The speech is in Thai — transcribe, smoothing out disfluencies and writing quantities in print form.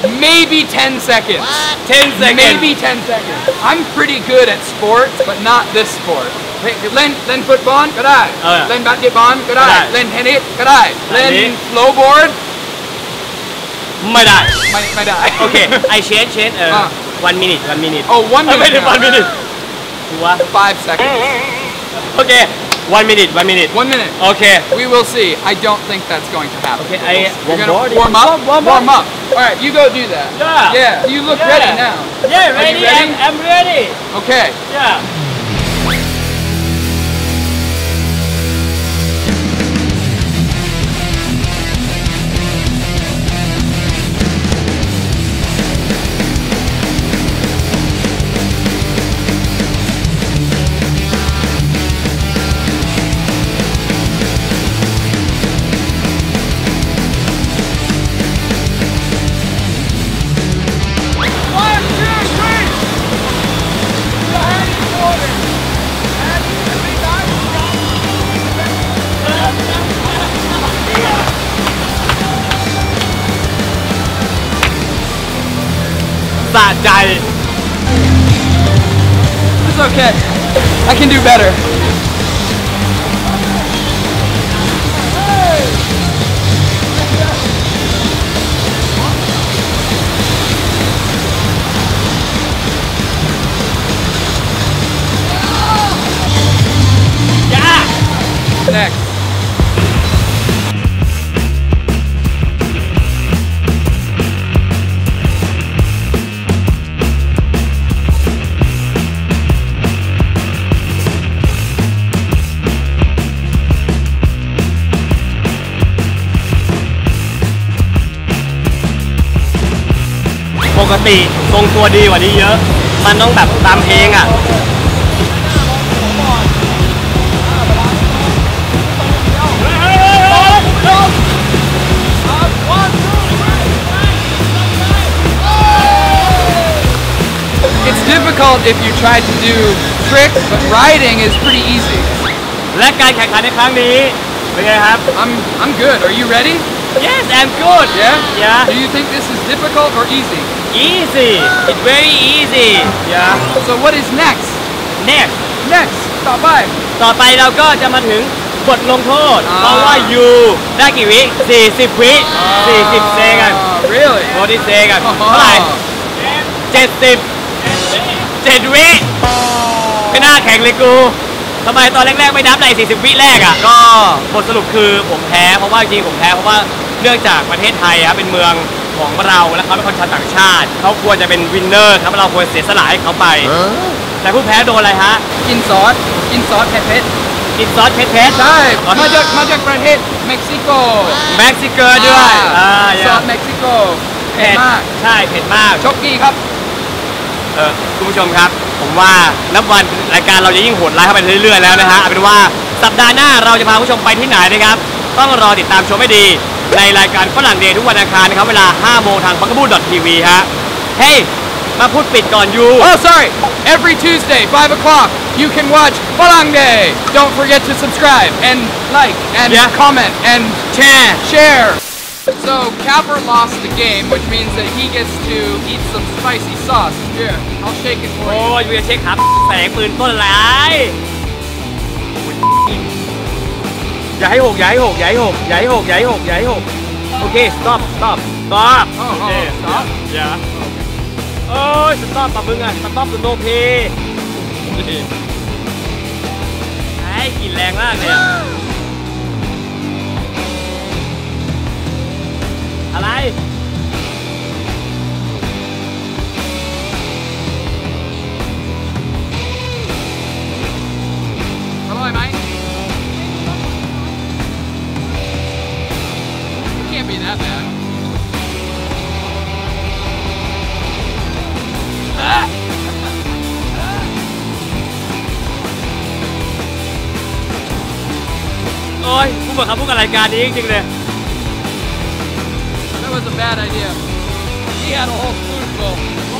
maybe 10 seconds. 10 seconds Maybe 10 seconds. I'm pretty good at sports, but not this sport. เล่นฟุตบอลก็ได้เล่นบาสเกตบอลก็ได้เล่นเทนนิสก็ได้เล่นสโนว์บอร์ดไม่ได้โอเคI change 1 minute Oh 1 minute ไม่ได้1 minute ชัวร์ 5 seconds โอเค 1 minute โอเค We will see. I don't think that's going to happen. Okay, You're gonna warm up. All right, you go do that. Yeah. You look ready now. Yeah, ready. I'm ready. Okay. Yeah. สะใจ It's okay. I can do better. Next. ปกติทรงตัวดีกว่านี้เยอะมันต้องแบบตามเพลงอ่ะ It's difficult if you try to do tricks, but riding is pretty easy. และการแข่งขันในครั้งนี้เป็นไงครับ I'm good. Are you ready? Yes I'm good Yeah. Do you think this is difficult or easy? Easy it's very easy Yeah. So what is next? Next ต่อไปเราก็จะมาถึงบทลงโทษเพราะว่ายูได้กี่วิ40 วิ40 เซกัน Really? 40 เซกันเท่าไหร่7 วิไม่น่าแข่งเลยกูทำไมตอนแรกๆไม่นับใน40 วิแรกอ่ะก็บทสรุปคือผมแพ้เพราะว่าจริงผมแพ้เพราะว่าเนื่องจากประเทศไทยครับเป็นเมืองของเราและเขาเป็นคนชาวต่างชาติเขาควรจะเป็นวินเนอร์ครับเราควรเสียสละให้เขาไปแต่ผู้แพ้โดนอะไรฮะกินซอสเผ็ดกินซอสเผ็ดใช่มาจากประเทศเม็กซิโกด้วยซอสเม็กซิโกเผ็ดมากใช่เผ็ดมากช็อกกี้ครับคุณผู้ชมครับผมว่านับวันรายการเราจะยิ่งโหดร้ายเข้าไปเรื่อยๆแล้วนะฮะเอาเป็นว่าสัปดาห์หน้าเราจะพาผู้ชมไปที่ไหนนะครับต้องรอติดตามชมให้ดีในรายการฝรั่งเดย์ทุกวันอังคารนะครับเวลา 5 โมงทาง bugaboo.tv ฮะเฮ้ยมาพูดปิดก่อนยู Oh sorry every Tuesday 5 o'clock you can watch Falang Day don't forget to subscribe and like and comment and share So Capper lost the game, which means that he gets to eat some spicy sauce. Here, I'll shake it for you. โอ้ยจะเช็คครับแสงปืนต้นไรอย่าให้หกโอเค stop Oh, stop อย่าโอ้ย stop ปะมึงอ่ะ stop ตัวโนเพไอ้กลิ่นแรงมากเลยอะไรอร่อยไหม It can't be that bad. Ôi, ผู้บังคับผู้กับรายการนี้จริงๆเลย That was a bad idea. He had a whole spoonful.